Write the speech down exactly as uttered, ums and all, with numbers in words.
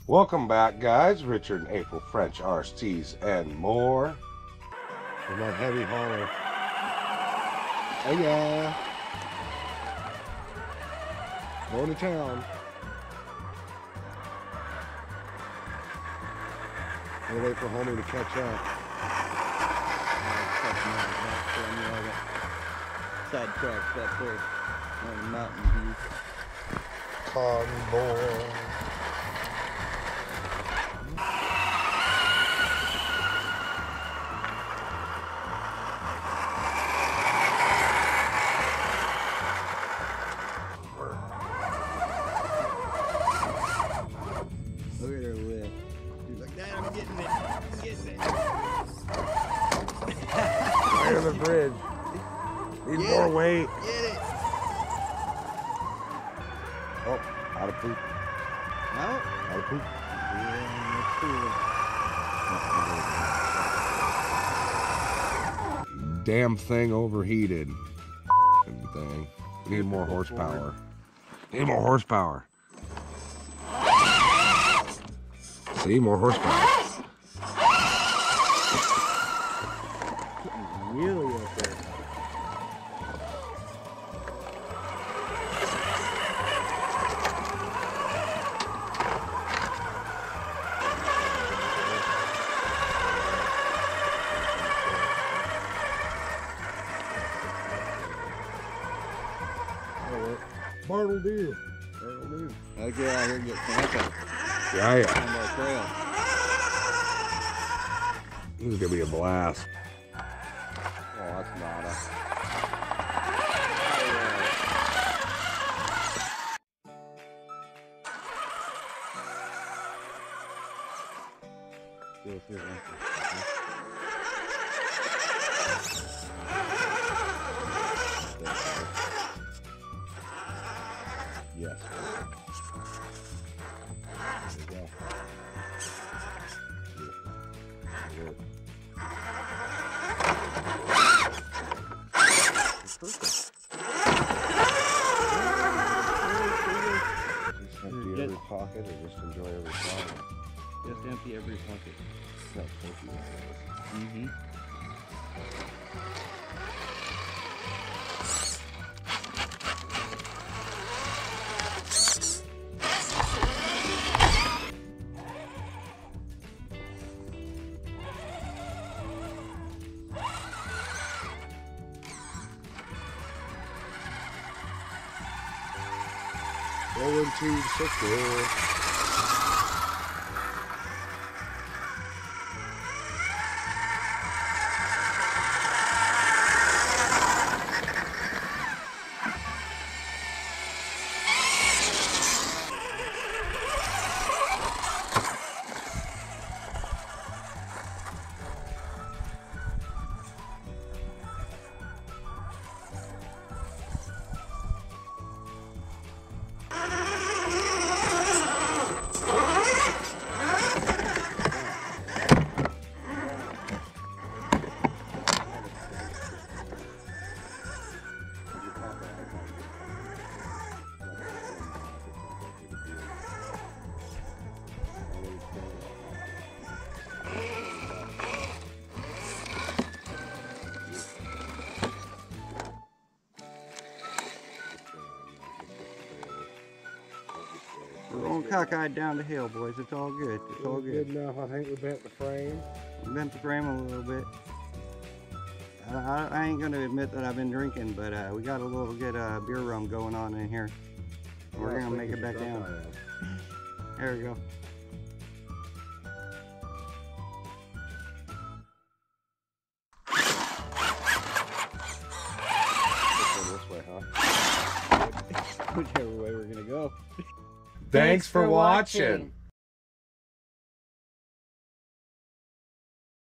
Welcome back, guys. Richard and April French R S Ts and more. For my heavy hauler. Oh yeah. Going to town. I'll wait for homie to catch up. Side tracks up there on the mountain view. Convoy. Look at her whip. She's like, Dad, I'm getting it. I'm getting it. Right on the bridge. Need Get more it. weight. Get it. Oh, out of poop. No? Out of poop. Yeah, that's cool. Damn thing overheated. Thing. We need more horsepower. Need more horsepower. See, more horsepower. Really up there. Bartle deer. Bartle deer. Let's get out here and get some Yeah, yeah. on our trail. This is gonna be a blast. Oh, that's not a. Still here, Yes. There you go. Beautiful. Perfect. Just empty every pocket or just enjoy every flower? Just empty every pocket. That's funky that is. Mm-hmm. Rolling to circle. We're going cockeyed down the hill, boys. It's all good. It's all good. Good enough. I think we bent the frame. We bent the frame a little bit. I, I, I ain't gonna admit that I've been drinking, but uh, we got a little good uh, beer rum going on in here. We're Yeah, I gonna think make it we back should down. try that. There we go. This way, huh? Whichever way we're gonna go. Thanks for watching.